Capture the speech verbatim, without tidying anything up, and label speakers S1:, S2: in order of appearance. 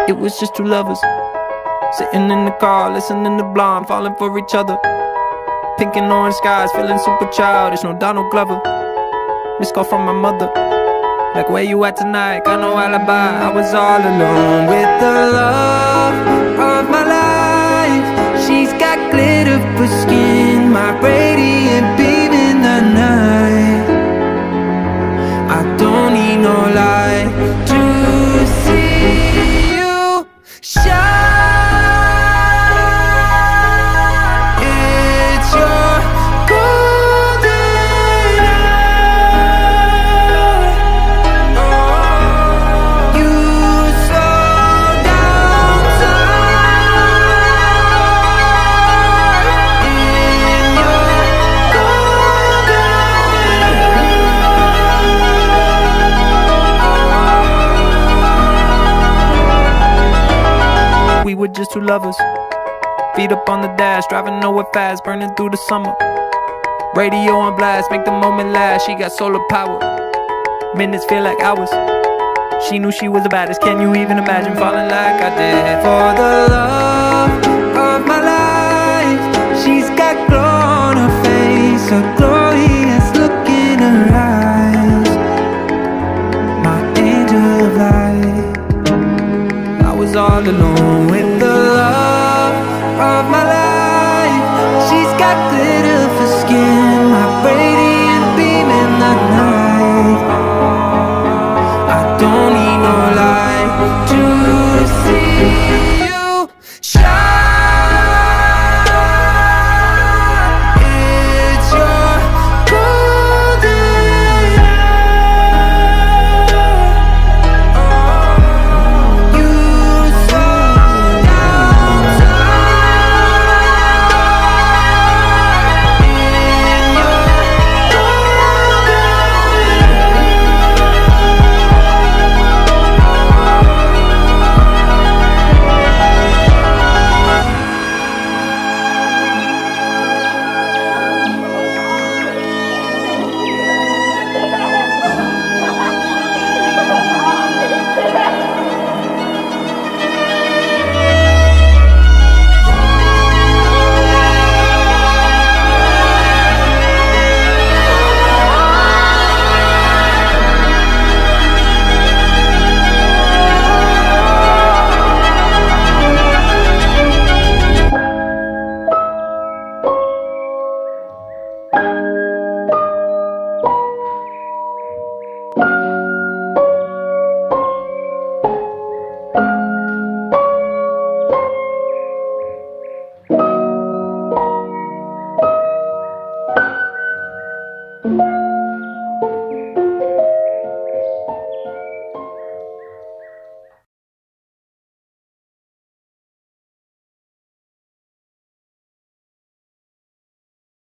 S1: It was just two lovers sitting in the car, listening to Blonde, falling for each other. Pink and orange skies, feeling super childish, no Donald Glover. Missed call from my mother, like, where you at tonight? Got no alibi. I was all alone with the love of my life. She's got glitter for skin, my radiant beam in the night. I don't need no light to see you shine. It's your golden eye. Oh, you slow down time in your golden eye. We were just two lovers, feet up on the dash, driving nowhere fast, burning through the summer. Radio on blast, make the moment last. She got solar power, minutes feel like hours. She knew she was the baddest. Can you even imagine falling like I did? For the love of my life, she's got glow on her face, a glorious look in her eyes. My angel of light. I was all alone with the love of my